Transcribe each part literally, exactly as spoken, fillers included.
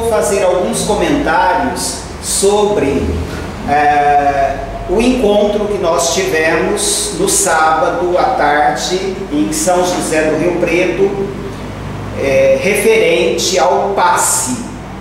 fazer alguns comentários sobre é, o encontro que nós tivemos no sábado à tarde em São José do Rio Preto, é, referente ao passe.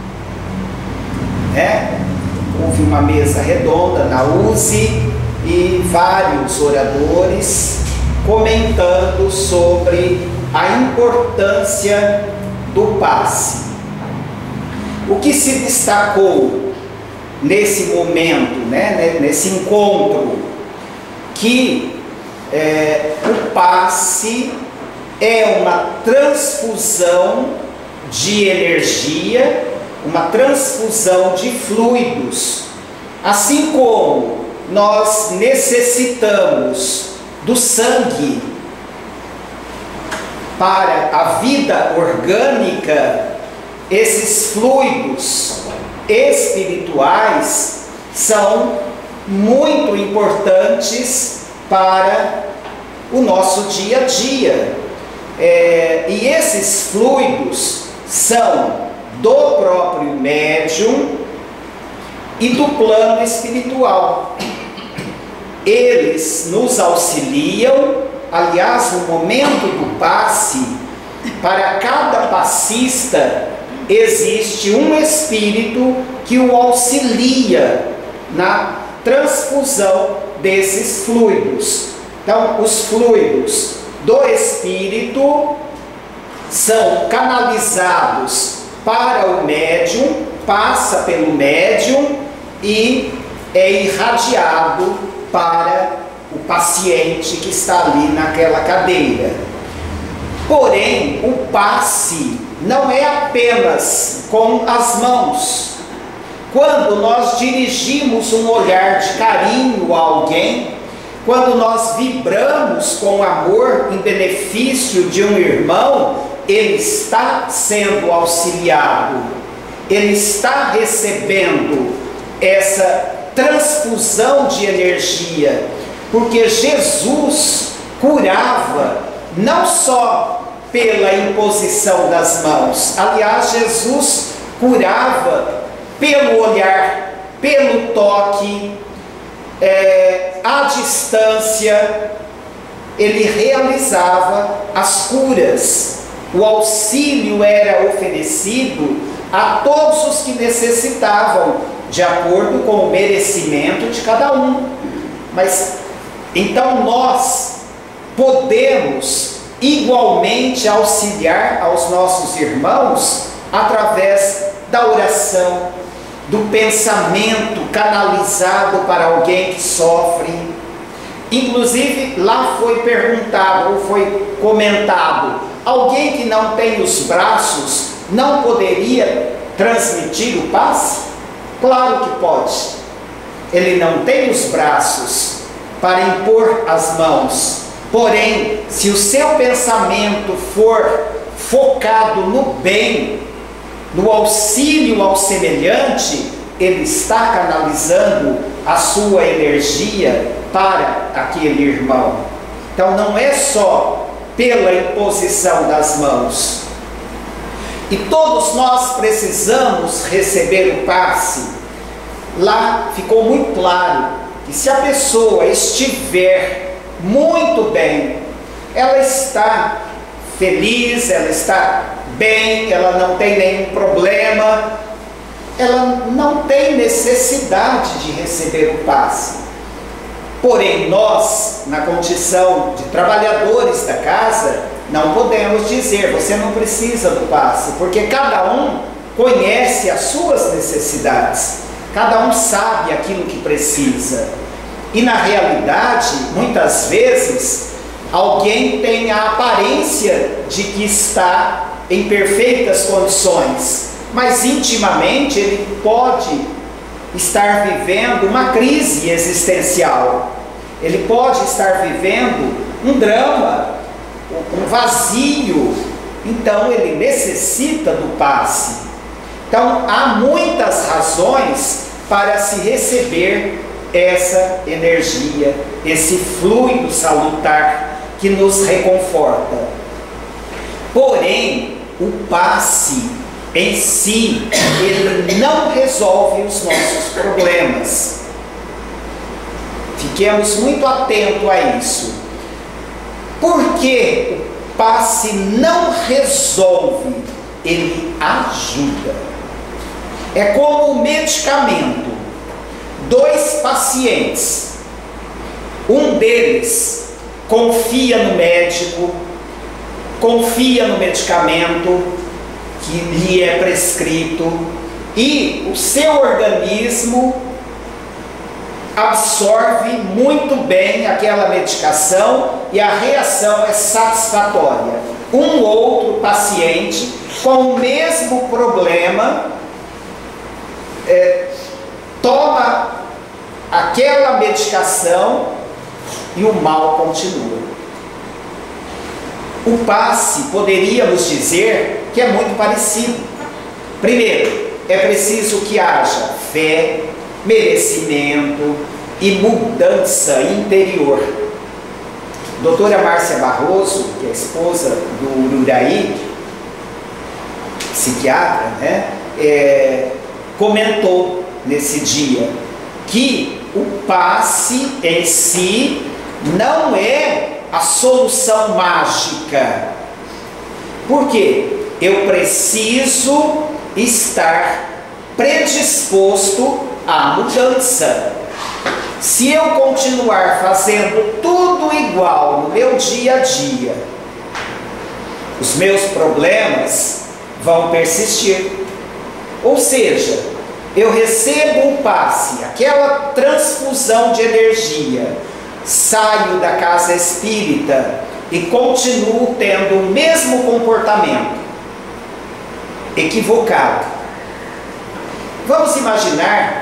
Né? Houve uma mesa redonda na U S E e vários oradores comentando sobre a importância do passe. O que se destacou nesse momento, né, nesse encontro, que é, o passe é uma transfusão de energia, uma transfusão de fluidos, assim como nós necessitamos do sangue para a vida orgânica. Esses fluidos espirituais são muito importantes para o nosso dia a dia. É, e esses fluidos são do próprio médium e do plano espiritual. Eles nos auxiliam. Aliás, no momento do passe, para cada passista existe um espírito que o auxilia na transfusão desses fluidos. Então, os fluidos do espírito são canalizados para o médium, passa pelo médium e é irradiado para o paciente que está ali naquela cadeira. Porém, o passe não é apenas com as mãos. Quando nós dirigimos um olhar de carinho a alguém, quando nós vibramos com amor em benefício de um irmão, ele está sendo auxiliado, ele está recebendo essa transfusão de energia, porque Jesus curava não só pela imposição das mãos. Aliás, Jesus curava pelo olhar, pelo toque, é, à distância. Ele realizava as curas. O auxílio era oferecido a todos os que necessitavam, de acordo com o merecimento de cada um. Mas então nós podemos igualmente auxiliar aos nossos irmãos através da oração, do pensamento canalizado para alguém que sofre. Inclusive, lá foi perguntado ou foi comentado: alguém que não tem os braços não poderia transmitir o passe? Claro que pode. Ele não tem os braços para impor as mãos. Porém, se o seu pensamento for focado no bem, no auxílio ao semelhante, ele está canalizando a sua energia para aquele irmão. Então não é só pela imposição das mãos. E todos nós precisamos receber o passe. Lá ficou muito claro que se a pessoa estiver muito bem, ela está feliz, ela está bem, ela não tem nenhum problema, ela não tem necessidade de receber o passe. Porém, nós, na condição de trabalhadores da casa, não podemos dizer: você não precisa do passe, porque cada um conhece as suas necessidades, cada um sabe aquilo que precisa. E na realidade, muitas vezes, alguém tem a aparência de que está em perfeitas condições, mas intimamente ele pode estar vivendo uma crise existencial, ele pode estar vivendo um drama, um vazio. Então ele necessita do passe. Então há muitas razões para se receber essa energia, esse fluido salutar que nos reconforta. Porém, o passe em si, ele não resolve os nossos problemas. Fiquemos muito atentos a isso. Por que o passe não resolve? Ele ajuda. É como um medicamento. Dois pacientes, um deles confia no médico, confia no medicamento que lhe é prescrito, e o seu organismo absorve muito bem aquela medicação e a reação é satisfatória. Um outro paciente com o mesmo problema é, toma aquela medicação e o mal continua. O passe, poderíamos dizer que é muito parecido. Primeiro, é preciso que haja fé, merecimento e mudança interior. Doutora Márcia Barroso, que é a esposa do Ururaí, psiquiatra, né, é, comentou nesse dia que o passe em si não é a solução mágica. Por quê? Eu preciso estar predisposto à mudança. Se eu continuar fazendo tudo igual no meu dia a dia, os meus problemas vão persistir. Ou seja, eu recebo o passe, aquela transfusão de energia, saio da casa espírita e continuo tendo o mesmo comportamento equivocado. Vamos imaginar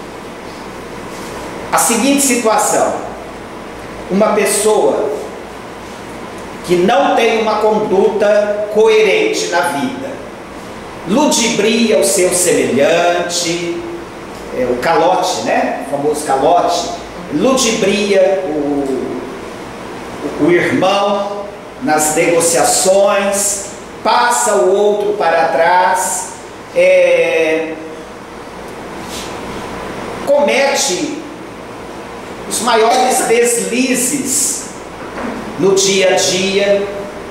a seguinte situação: uma pessoa que não tem uma conduta coerente na vida, ludibria o seu semelhante, é, o calote, né? O famoso calote, ludibria o, o irmão nas negociações, passa o outro para trás, é, comete os maiores deslizes no dia a dia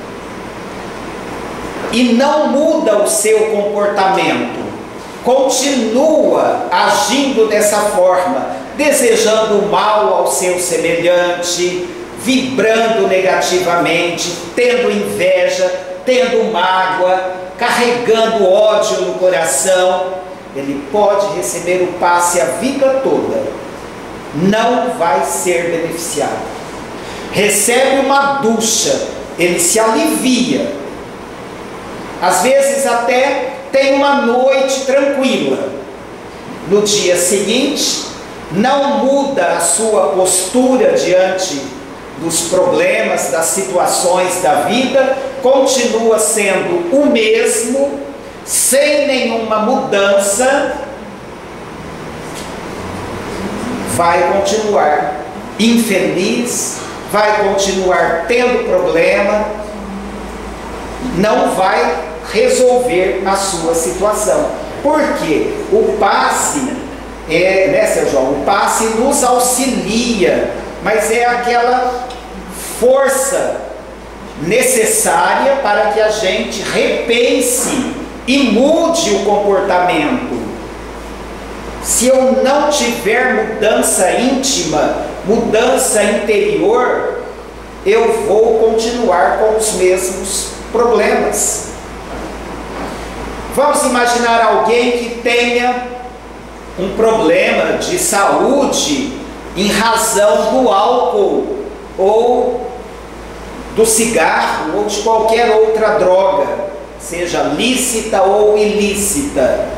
e não muda o seu comportamento, continua agindo dessa forma, desejando o mal ao seu semelhante, vibrando negativamente, tendo inveja, tendo mágoa, carregando ódio no coração. Ele pode receber o passe a vida toda, não vai ser beneficiado. Recebe uma ducha, ele se alivia, às vezes até tem uma noite tranquila. No dia seguinte, não muda a sua postura diante dos problemas, das situações da vida, continua sendo o mesmo, sem nenhuma mudança, vai continuar infeliz, vai continuar tendo problema, não vai resolver a sua situação. Porque o passe, é, né, seu João? O passe nos auxilia, mas é aquela força necessária para que a gente repense e mude o comportamento. Se eu não tiver mudança íntima, mudança interior, eu vou continuar com os mesmos problemas. Vamos imaginar alguém que tenha um problema de saúde em razão do álcool, ou do cigarro, ou de qualquer outra droga, seja lícita ou ilícita.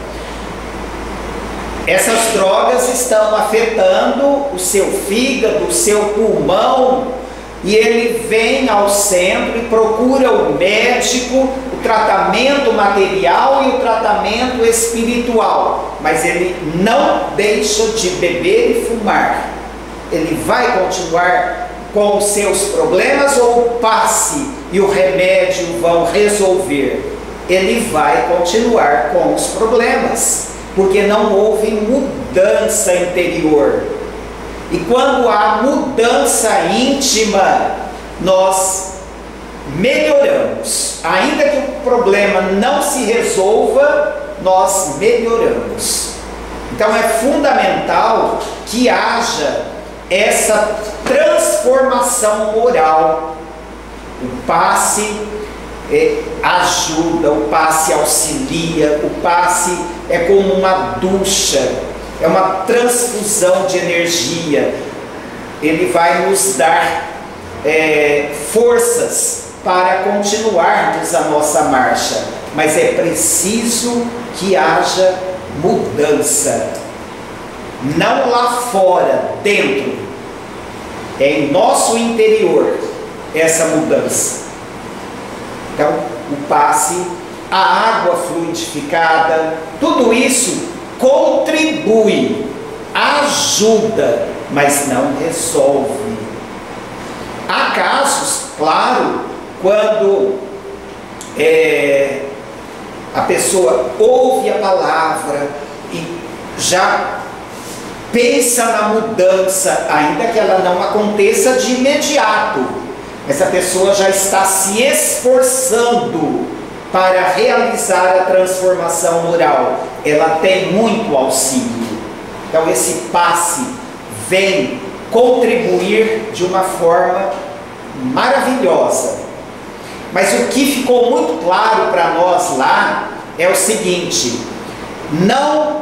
Essas drogas estão afetando o seu fígado, o seu pulmão, e ele vem ao centro e procura o médico, o tratamento material e o tratamento espiritual, mas ele não deixa de beber e fumar. Ele vai continuar com os seus problemas, ou o passe e o remédio vão resolver? ele vai continuar com os problemas, porque não houve mudança interior. E quando há mudança íntima, nós melhoramos. Ainda que o problema não se resolva, nós melhoramos. Então é fundamental que haja essa transformação moral. O passe é, ajuda, o passe auxilia, o passe é como uma ducha, é uma transfusão de energia. Ele vai nos dar é, forças para continuarmos a nossa marcha, mas é preciso que haja mudança, não lá fora, dentro, é em nosso interior essa mudança. Então, o passe, a água fluidificada, tudo isso contribui, ajuda, mas não resolve. Há casos, claro, quando é, a pessoa ouve a palavra e já pensa na mudança, ainda que ela não aconteça de imediato, mas a pessoa já está se esforçando para realizar a transformação moral, ela tem muito auxílio. Então esse passe vem contribuir de uma forma maravilhosa. Mas o que ficou muito claro para nós lá é o seguinte: não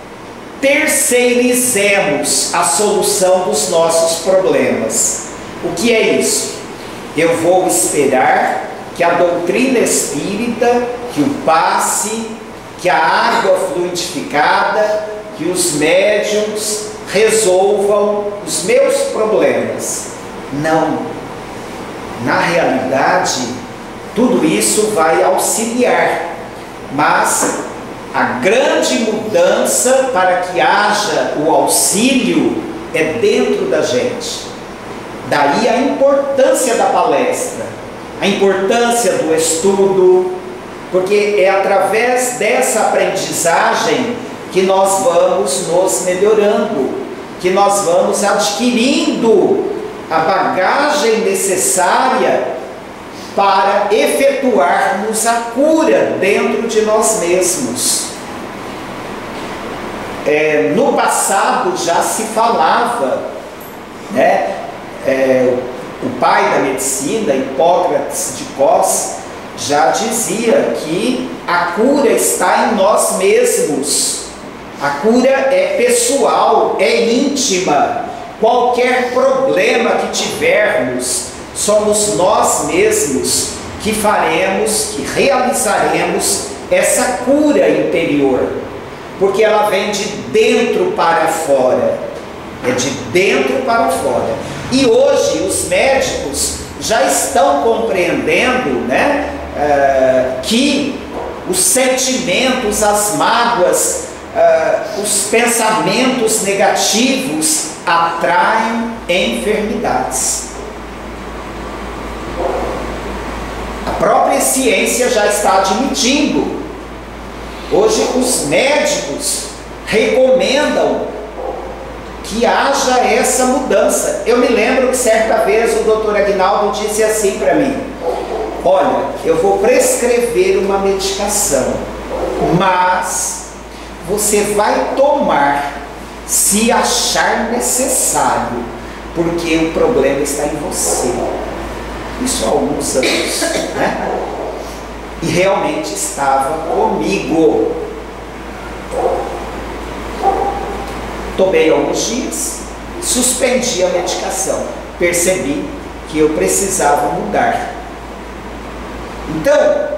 terceirizemos a solução dos nossos problemas. O que é isso? Eu vou esperar que a doutrina espírita, que o passe, que a água fluidificada, que os médiuns resolvam os meus problemas. Não. Na realidade, tudo isso vai auxiliar, mas a grande mudança para que haja o auxílio é dentro da gente. Daí a importância da palestra, a importância do estudo, porque é através dessa aprendizagem que nós vamos nos melhorando, que nós vamos adquirindo a bagagem necessária para efetuarmos a cura dentro de nós mesmos. É, no passado já se falava, né, é, o pai da medicina, Hipócrates de Cos, já dizia que a cura está em nós mesmos. A cura é pessoal, é íntima. Qualquer problema que tivermos, somos nós mesmos que faremos, que realizaremos essa cura interior, porque ela vem de dentro para fora, é de dentro para fora. E hoje os médicos já estão compreendendo, né, uh, que os sentimentos, as mágoas, uh, os pensamentos negativos atraem enfermidades. A própria ciência já está admitindo. Hoje os médicos recomendam que haja essa mudança. Eu me lembro que certa vez o doutor Aguinaldo disse assim para mim: olha, eu vou prescrever uma medicação, mas você vai tomar se achar necessário, porque o problema está em você. Isso há alguns anos, né? E realmente estava comigo. Tomei alguns dias, suspendi a medicação, percebi que eu precisava mudar. Então,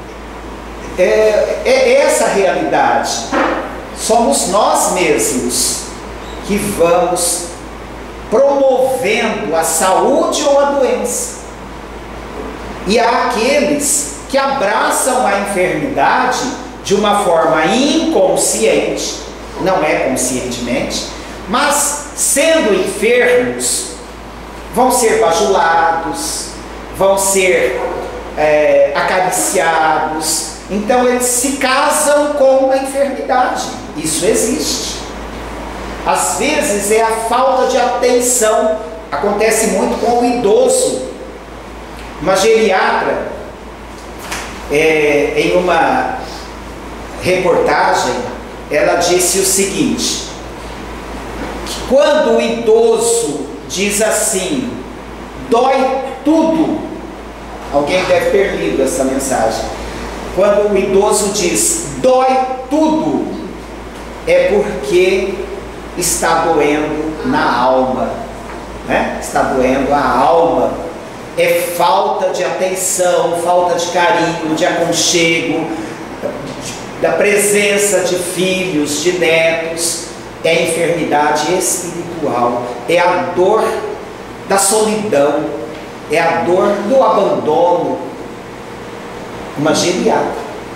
é, é essa a realidade. Somos nós mesmos que vamos promovendo a saúde ou a doença. E há aqueles que abraçam a enfermidade de uma forma inconsciente, não é conscientemente, mas sendo enfermos, vão ser bajulados, vão ser é, acariciados, Então eles se casam com a enfermidade. Isso existe. Às vezes é a falta de atenção. Acontece muito com o idoso. Uma geriatra, é, em uma reportagem, ela disse o seguinte: que quando o idoso diz assim, dói tudo, alguém deve ter lido essa mensagem. Quando o idoso diz dói tudo, é porque está doendo na alma, né? Está doendo a alma. É falta de atenção, falta de carinho, de aconchego, da presença de filhos, de netos. É enfermidade espiritual, é a dor da solidão, é a dor do abandono. Uma geriatra.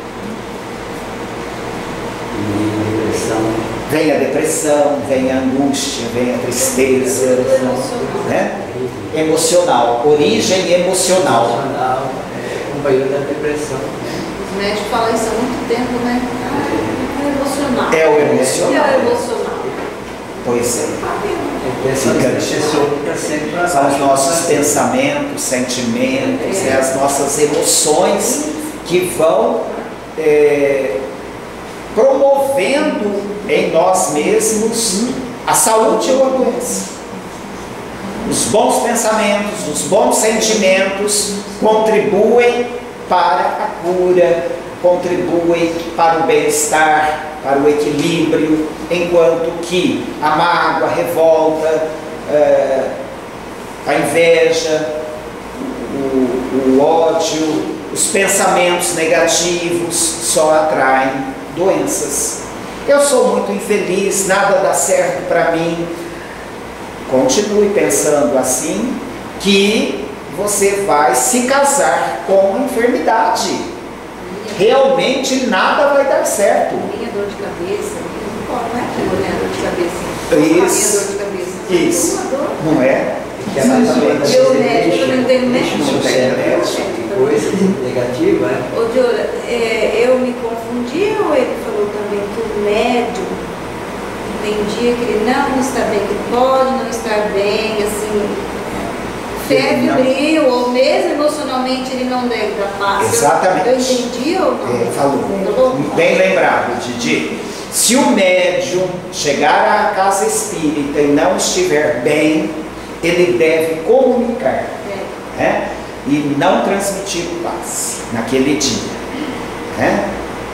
Vem a depressão, vem a angústia, vem a tristeza, né? Emocional, origem emocional. É um período da depressão. Os médicos falam isso há muito tempo, né? Ah, é emocional. É o emocional. É o emocional. Pois é. Fica, são os nossos pensamentos, sentimentos, é. É as nossas emoções que vão é, promovendo em nós mesmos a saúde ou a doença. Os bons pensamentos, os bons sentimentos contribuem para a cura, contribuem para o bem-estar, para o equilíbrio, enquanto que a mágoa, a revolta, a inveja, o, o ódio, os pensamentos negativos só atraem doenças. Eu sou muito infeliz, nada dá certo para mim. Continue pensando assim, que você vai se casar com a enfermidade. Realmente nada vai dar certo. Minha dor de cabeça, não é que minha dor de cabeça. Isso. Minha dor de cabeça. Isso. Não é? Exatamente. Eu médico, eu não tenho médico. Não tem coisa negativa, né? Ô, Diola, é, eu me confundi ou ele falou também que o médium tem dia que ele não está bem, que pode não estar bem, assim, febril, ou mesmo emocionalmente ele não deve dar paz. Exatamente. Eu entendi ou não? Ele falou. Bem lembrado, Didi. Se o médium chegar à casa espírita e não estiver bem, ele deve comunicar, é. né? E não transmitir o passe naquele dia, né?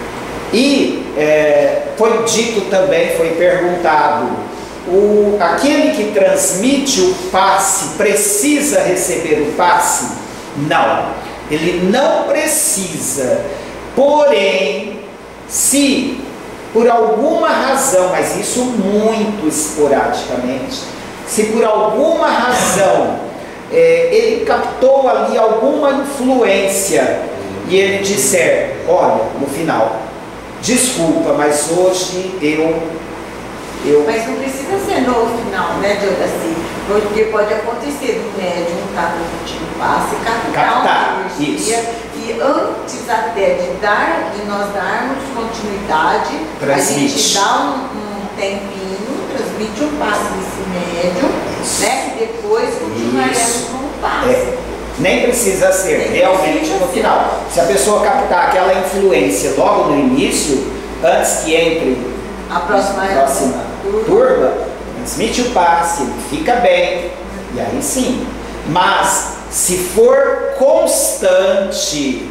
E é, foi dito também, foi perguntado, o, aquele que transmite o passe precisa receber o passe? Não, ele não precisa. Porém, se por alguma razão, mas isso muito esporadicamente, se por alguma razão é, ele captou ali alguma influência e ele disser, olha, no final, desculpa, mas hoje eu... eu... Mas não precisa ser no final, né, Diodaci? Porque pode acontecer do médium estar transmitindo passe, captar uma energia, e antes até de, dar, de nós darmos continuidade, transmite. A gente dá um, um tempinho, transmite um passe nesse médium, né? E depois continuaremos com o passe. É. Nem precisa ser Nem realmente precisa no ser. final. Se a pessoa captar aquela influência logo no início, antes que entre a próxima, a próxima turma, turma, transmite o passe, ele fica bem, e aí sim. Mas se for constante,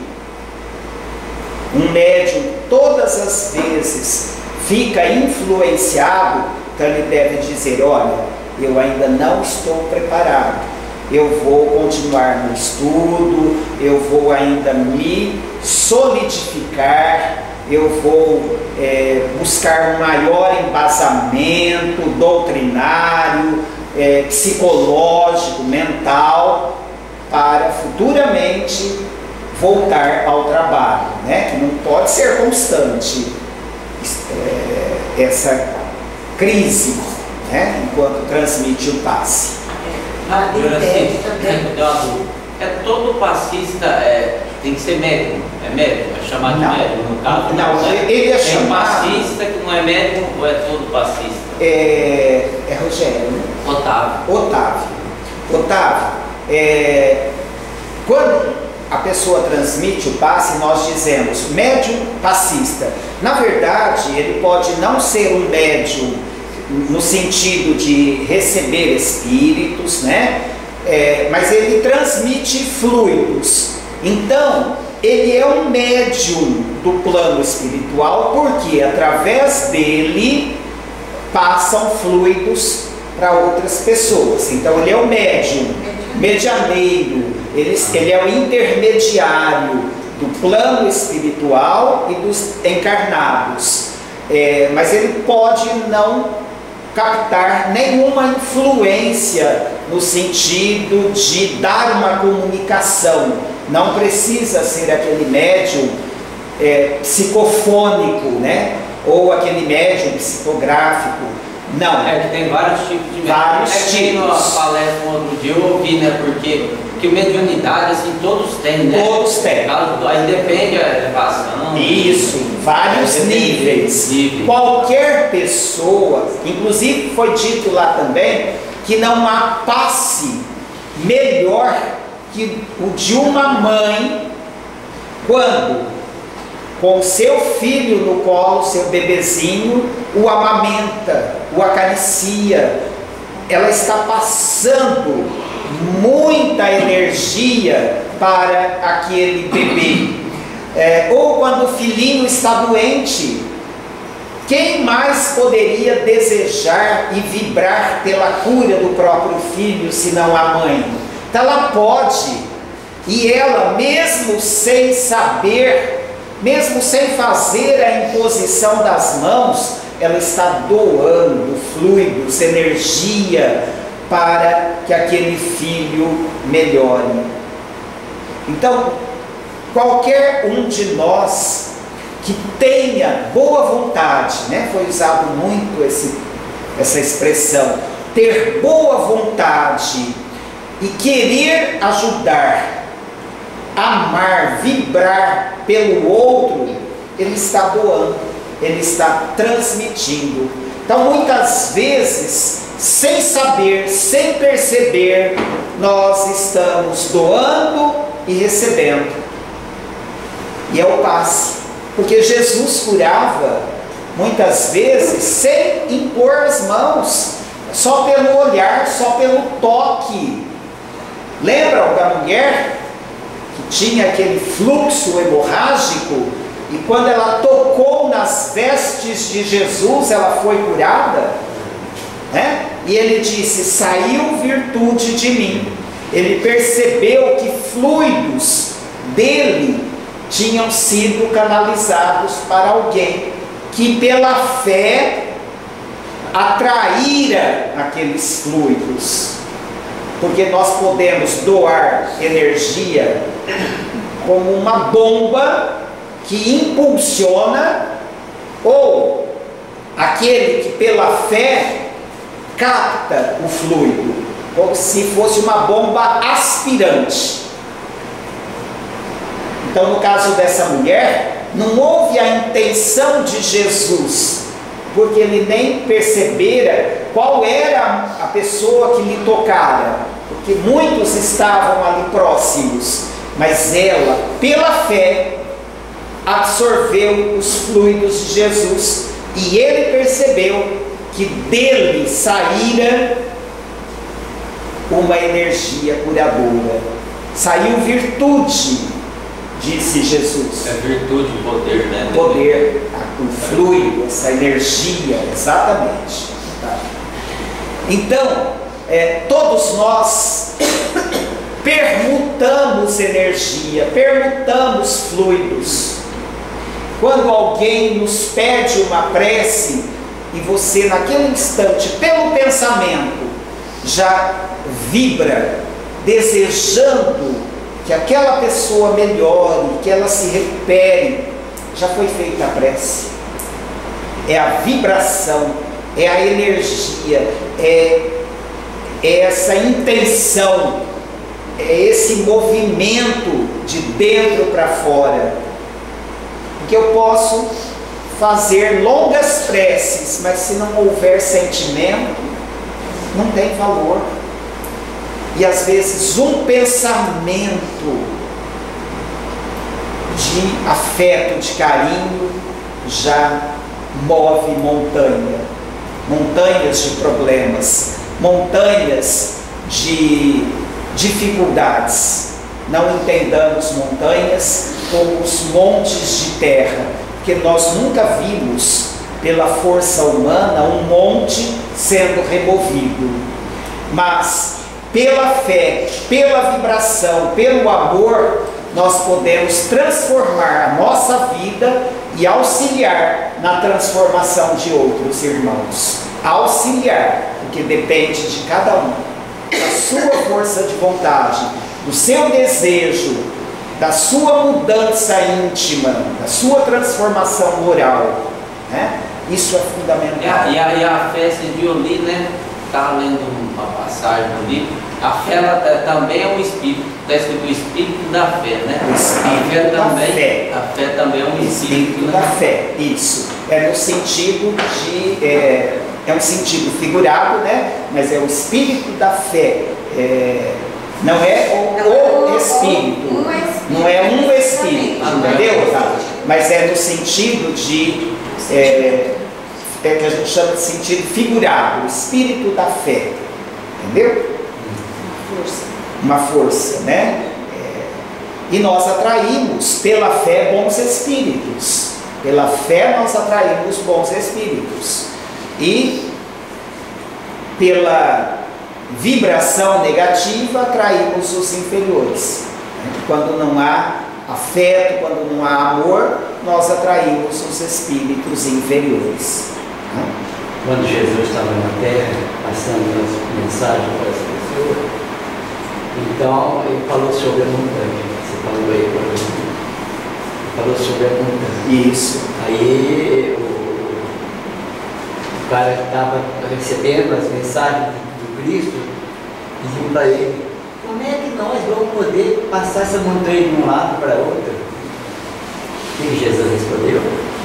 um médium todas as vezes fica influenciado, então ele deve dizer, olha, eu ainda não estou preparado, eu vou continuar no estudo, eu vou ainda me solidificar, eu vou é, buscar um maior embasamento doutrinário, é, psicológico, mental, para futuramente voltar ao trabalho, né? Que não pode ser constante é, essa crise, né? Enquanto transmite o passe. É todo passista, é, tem que ser médium, é médium, é chamado de Não. médium no caso. Não, né? ele é Tem chamado- passista que não é médium ou é todo passista? É, é Rogério, né? Otávio. Otávio. Otávio, é, quando a pessoa transmite o passe, nós dizemos médium passista. Na verdade, ele pode não ser um médium no sentido de receber espíritos, né? É, mas ele transmite fluidos. Então, ele é um médium do plano espiritual, porque através dele passam fluidos para outras pessoas. Então, ele é o médium, medianeiro, ele, ele é o intermediário do plano espiritual e dos encarnados. É, mas ele pode não captar nenhuma influência no sentido de dar uma comunicação. Não precisa ser aquele médium é, psicofônico, né? Ou aquele médium psicográfico. Não. É que tem vários tipos de médium. Vários é que tipos. na palestra um outro dia eu ouvi, né? Porque, porque mediunidade, assim, todos têm, né? Todos têm. Aí depende da elevação. Isso, vários Depende níveis. do nível. Qualquer pessoa, inclusive foi dito lá também, que não há passe melhor que o de uma mãe quando com seu filho no colo, seu bebezinho, o amamenta, o acaricia. Ela está passando muita energia para aquele bebê. É, ou quando o filhinho está doente, quem mais poderia desejar e vibrar pela cura do próprio filho, senão a mãe? Então ela pode, e ela mesmo sem saber, mesmo sem fazer a imposição das mãos, ela está doando fluidos, energia, para que aquele filho melhore. Então, qualquer um de nós que tenha boa vontade, né? Foi usado muito esse, essa expressão, ter boa vontade e querer ajudar, amar, vibrar pelo outro, ele está doando, ele está transmitindo. Então, muitas vezes, sem saber, sem perceber, nós estamos doando e recebendo. E é o passe, porque Jesus curava muitas vezes sem impor as mãos, só pelo olhar, só pelo toque. Lembram da mulher que tinha aquele fluxo hemorrágico e quando ela tocou nas vestes de Jesus, ela foi curada, né? E ele disse: saiu virtude de mim. Ele percebeu que fluidos dele tinham sido canalizados para alguém que pela fé atraíra aqueles fluidos, porque nós podemos doar energia como uma bomba que impulsiona, ou aquele que pela fé capta o fluido, como se fosse uma bomba aspirante. Então, no caso dessa mulher, não houve a intenção de Jesus, porque ele nem percebera qual era a pessoa que lhe tocara, porque muitos estavam ali próximos, mas ela, pela fé, absorveu os fluidos de Jesus, e ele percebeu que dele saíra uma energia curadora, saiu virtude, disse Jesus. É virtude, poder, né? Poder, o fluido, essa energia, exatamente. Tá? Então, é, todos nós permutamos energia, permutamos fluidos. Quando alguém nos pede uma prece e você naquele instante, pelo pensamento, já vibra desejando que aquela pessoa melhore, que ela se recupere, já foi feita a prece. É a vibração, é a energia, é, é essa intenção, é esse movimento de dentro para fora. Porque eu posso fazer longas preces, mas se não houver sentimento, não tem valor. E às vezes um pensamento de afeto, de carinho, já move montanha, montanhas de problemas, montanhas de dificuldades. Não entendamos montanhas como os montes de terra, porque nós nunca vimos pela força humana um monte sendo removido, mas pela fé, pela vibração, pelo amor, nós podemos transformar a nossa vida e auxiliar na transformação de outros irmãos. Auxiliar, porque depende de cada um, da sua força de vontade, do seu desejo, da sua mudança íntima, da sua transformação moral, né? Isso é fundamental. E a, e a, e a fé, esse dia eu li, né? Estava lendo uma passagem do livro. A fé ela, ela, também é um espírito. Está escrito o espírito da fé, né? O espírito a fé da também, fé. A fé também é um espírito, espírito né? da fé, isso. É no sentido de... É, é um sentido figurado, né? Mas é o espírito da fé. É, não é o, o espírito. Não é um espírito, entendeu? Tá? Mas é no sentido de... É, é que a gente chama de sentido figurado, o espírito da fé, entendeu? Força. Uma força, né? É, e nós atraímos pela fé bons espíritos, pela fé nós atraímos bons espíritos, e pela vibração negativa atraímos os inferiores. Quando não há afeto, quando não há amor, nós atraímos os espíritos inferiores. Quando Jesus estava na terra, passando as mensagens para as pessoas, então ele falou sobre a montanha. Você falou aí para mim. Falou sobre a montanha. Isso. Aí o, o cara que estava recebendo as mensagens do Cristo dizia para ele: como é que nós vamos poder passar essa montanha de um lado para outro? O que Jesus respondeu?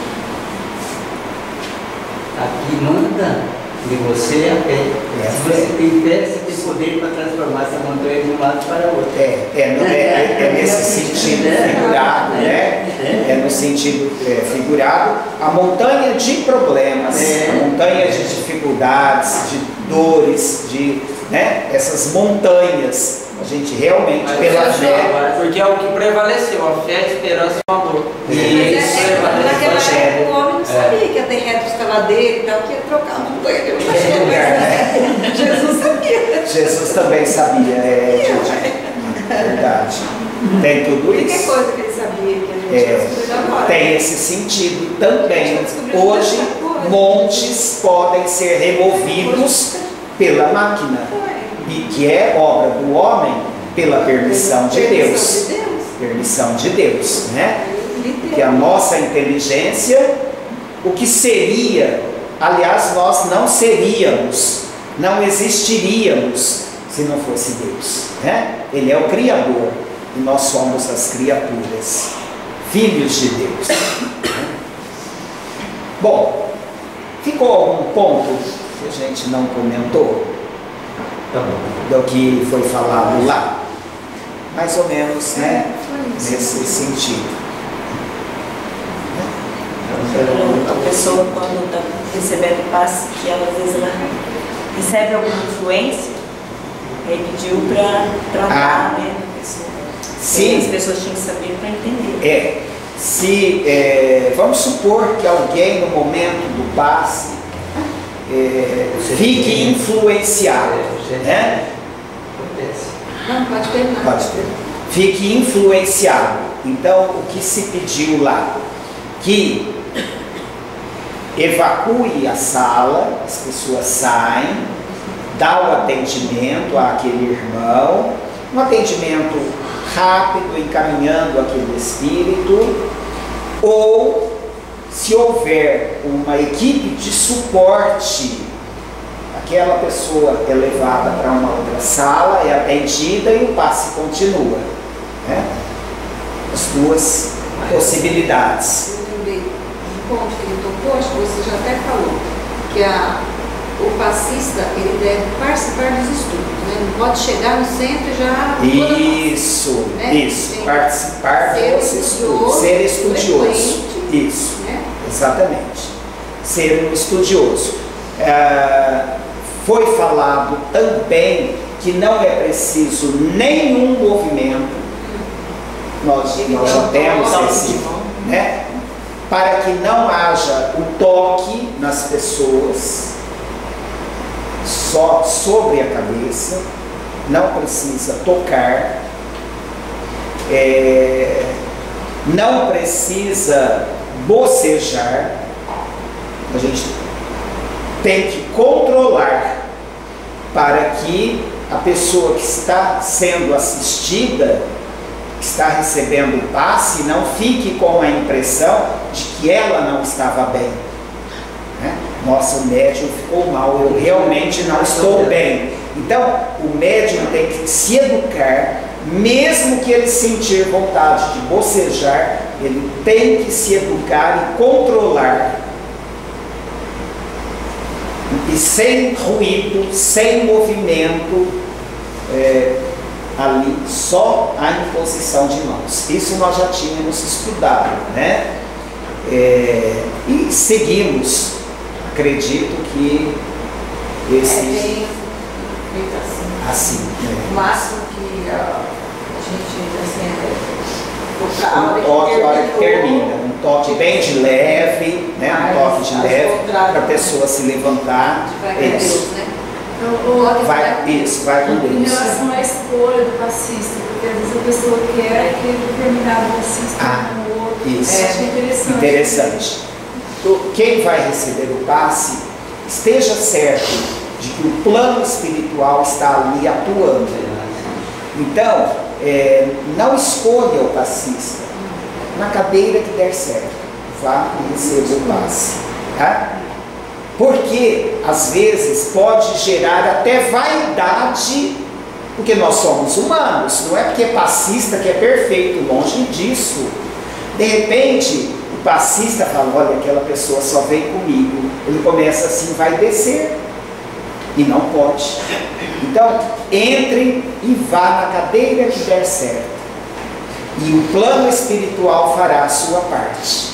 Aqui manda de você a fé. É, se você tem fé, você tem poder para transformar essa montanha de um lado para o outro. É, é, é, é, é nesse sentido figurado, né? É no sentido é, figurado. A montanha de problemas, É. a montanha de dificuldades, de dores, de, né? Essas montanhas. A gente realmente, Mas pela é fé... só, porque é o que prevaleceu, a fé, a esperança e o amor. Mas Isso, é, é, naquela Evangelho. época o homem não sabia que a terra estava dele e tal, que ia trocar a montanha de uma É lugar, né? Jesus sabia. Jesus também sabia, é, gente, verdade. Tem tudo A única isso. coisa que ele sabia que a gente É, descobriu agora. tem esse sentido também. Descobriu Hoje, muita coisa. montes podem ser removidos pela máquina, e que é obra do homem pela permissão de Deus. Permissão de Deus, né? Que a nossa inteligência, o que seria, aliás, nós não seríamos, não existiríamos se não fosse Deus, né? Ele é o Criador e nós somos as criaturas, filhos de Deus. Bom, ficou algum ponto que a gente não comentou Tá bom. do que foi falado lá? Mais ou menos, né? Nesse sentido. A pessoa, quando está recebendo passe, que ela, às vezes ela recebe alguma influência, ele pediu para tratar, Ah. né, a pessoa. Sim. E as pessoas tinham que saber para entender. É, se, é, vamos supor que alguém no momento do passe é, fique influenciado, né? Acontece. Não, pode terminar. Pode ter. Fique influenciado. Então, o que se pediu lá? Que evacue a sala, as pessoas saem, dá o atendimento àquele irmão, um atendimento rápido, encaminhando aquele espírito, ou se houver uma equipe de suporte, aquela pessoa é levada para uma outra sala, é atendida e o passe continua, né? As duas possibilidades. Eu lembrei de um ponto que ele tocou, acho que você já até falou, que a, o passista ele deve participar dos estudos, né? Não pode chegar no centro e já... Isso, né? isso, Tem participar ser dos estudos, ser estudioso, frequente, isso, né? exatamente, ser um estudioso. É, foi falado também que não é preciso nenhum movimento, nós, nós já temos esse, né? Para que não haja o toque nas pessoas, só sobre a cabeça, não precisa tocar, é, não precisa bocejar, a gente tem que controlar para que a pessoa que está sendo assistida, que está recebendo o passe, não fique com a impressão de que ela não estava bem, né? Nossa, o médium ficou mal, eu realmente não estou bem. Então, o médium tem que se educar, mesmo que ele sentir vontade de bocejar, ele tem que se educar e controlar. E sem ruído, sem movimento, é, ali só a imposição de mãos. Isso nós já tínhamos estudado, né? É, e seguimos. Acredito que esse... É bem feito assim. Assim, né? O máximo que a, a gente, assim, é, a hora Um toque, a hora que terminou, termina. Um toque bem de leve, né? Um toque de leve, para a pessoa se levantar. Vai com Isso. Deus, né? Então, o Vai, isso, vai com Em Deus. relação à escolha do passista, porque às vezes a pessoa quer aquele determinado passista Ah, no outro. isso. É, acho interessante. Interessante. Então, quem vai receber o passe, esteja certo de que o plano espiritual está ali atuando. Então, é, não escolha o passista. Na cadeira que der certo, vá e receba o passe. Tá? Porque, às vezes, pode gerar até vaidade, porque nós somos humanos, não é porque é passista que é perfeito, longe disso. De repente, o passista fala, olha, aquela pessoa só vem comigo. Ele começa assim, vai descer. E não pode. Então, entre e vá na cadeira que der certo. E o plano espiritual fará a sua parte.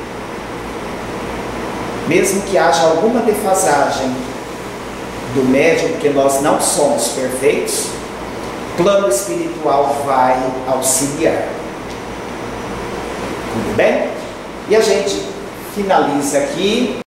Mesmo que haja alguma defasagem do médium, porque nós não somos perfeitos, o plano espiritual vai auxiliar. Tudo bem? E a gente finaliza aqui.